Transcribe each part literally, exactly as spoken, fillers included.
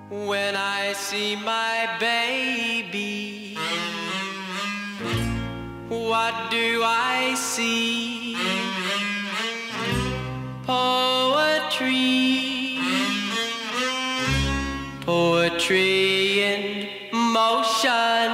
When I see my baby, what do I see? Poetry, poetry in motion,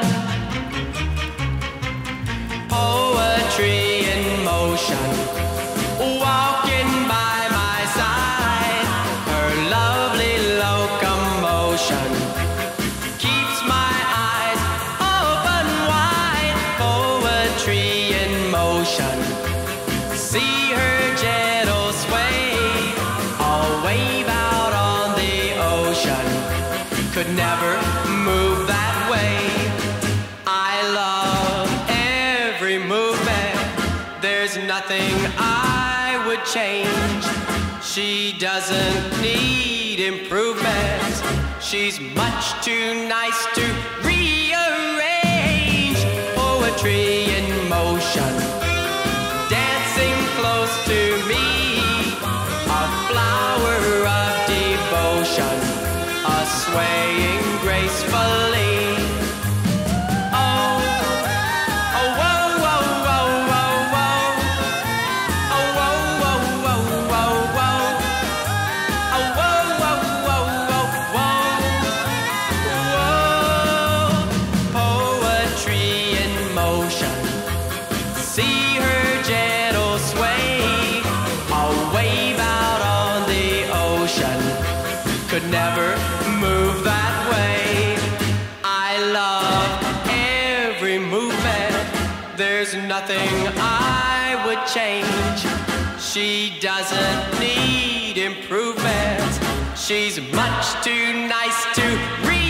poetry in motion, walking by my side. Her lovely locomotion keeps my eyes open wide. Poetry in motion, see her gentle sway, all wave out on the ocean, could never move that way. I love every movement, there's nothing I would change. She doesn't need improvement, she's much too nice to rearrange. Poetry in motion, dancing close to me, a flower of devotion, a swaying gracefully. Oh, oh, whoa, whoa, whoa, whoa, whoa. Oh, whoa, whoa, whoa, whoa, whoa. Oh, whoa, whoa, whoa, whoa, whoa. Whoa, poetry in motion, see her gentle sway, a wave out on the ocean, could never move that way. I love every movement, there's nothing I would change. She doesn't need improvement, she's much too nice to read.